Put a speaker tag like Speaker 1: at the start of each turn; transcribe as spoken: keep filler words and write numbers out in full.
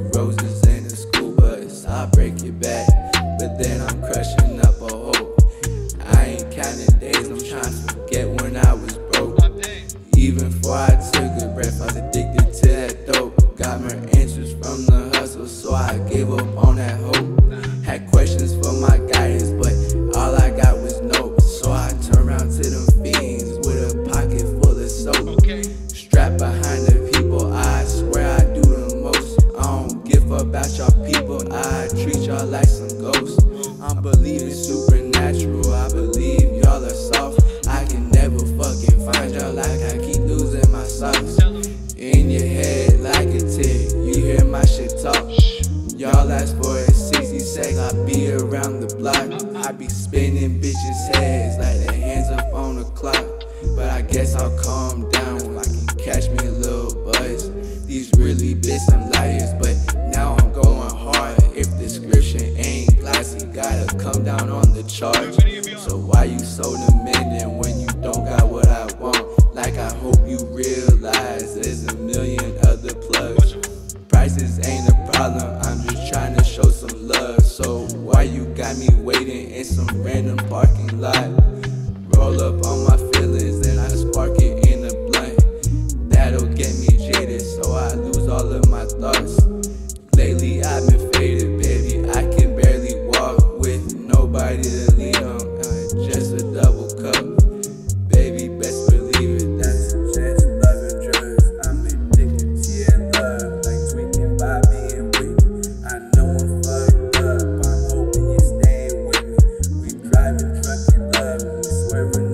Speaker 1: roses in the school bus. I'll break your back, but then I'm crushing up a hope. I ain't counting days, I'm trying to forget when I was broke. Even before I took a breath, I was addicted to that dope. Got my answers from the hustle, so I gave up on that hope. Had questions for my guidance, but all I got was nope. So I turned around to them fiends with a pocket full of soap. Strapped behind the people, I swear I do the most. I don't give up about y'all people, I treat y'all like some ghosts. I'm believing supernatural, I believe y'all are soft. I can never fucking find y'all like I keep losing my socks. In your head like a tick, you hear my shit talk. Y'all ask for a sixty sec, I be around the block. I be spinning bitches' heads like their hands up on the clock. But I guess I'll calm down if I can catch me a little buzz. These really be some liars, but now I'm going hard. If description ain't glassy, gotta come down on the charge. So why you so demanding when you don't got what I want? Like I hope you realize there's a million other plugs. Prices ain't a problem, I'm just trying to show some love. So why you got me waiting in some random parking lot? Roll up on my feelings, then I spark it in a blunt. That'll get me jaded, so I lose all of my thoughts. Lately I've been faded, baby, I can barely walk with nobody to lean on, uh, just a double cup. Baby, best believe it, that's a chance of love and drugs. I'm addicted to your love, like tweaking by being weak. I know I'm fucked up, I'm hoping you're staying with me. We driving truck in love, we swerving